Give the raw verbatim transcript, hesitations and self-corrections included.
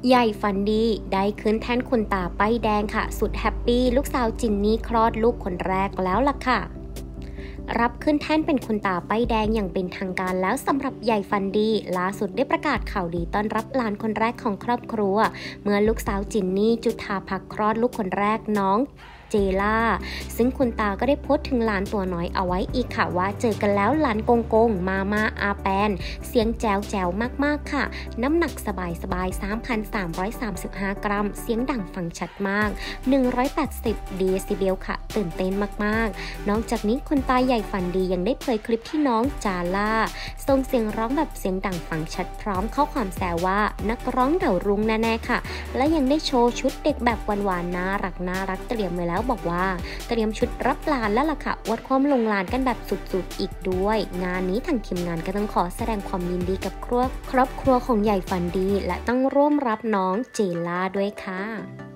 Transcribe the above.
ใหญ่ฝันดีได้ขึ้นแท่นคุณตาป้ายแดงค่ะสุดแฮปปี้ลูกสาวจินนี่คลอดลูกคนแรกแล้วล่ะค่ะรับขึ้นแท่นเป็นคุณตาป้ายแดงอย่างเป็นทางการแล้วสำหรับใหญ่ฟันดีล่าสุดได้ประกาศข่าวดีต้อนรับหลานคนแรกของครอบครัวเมื่อลูกสาวจินนี่จุฑาภาคลอดลูกคนแรกน้องเจล่าซึ่งคุณตาก็ได้โพสต์ถึงหลานตัวน้อยเอาไว้อีกค่ะว่าเจอกันแล้วหลานกงกงมามาอาแปนเสียงแจ๋วแจ๋วมากๆค่ะน้ำหนักสบายสบาย สามพันสามร้อยสามสิบห้า กรัมเสียงดังฟังชัดมากหนึ่งร้อยแปดสิบเดซิเบลค่ะตื่นเต้นมากๆนอกจากนี้คุณตาใหญ่ฝันดียังได้เผยคลิปที่น้องจาล่าส่งเสียงร้องแบบเสียงดังฟังชัดพร้อมข้อความแซวว่านักร้องเดารุ่งแน่ๆค่ะและยังได้โชว์ชุดเด็กแบบหวานๆน่ารักน่ารักเตรียมไว้แล้วบอกว่าเตรียมชุดรับลานแล้วล่ะค่ะอวดความลงลานกันแบบสุดๆอีกด้วยงานนี้ทางทีมงานก็ต้องขอแสดงความยินดีกับครอบครัวของใหญ่ฝันดีและต้องร่วมรับน้องเจล่าด้วยค่ะ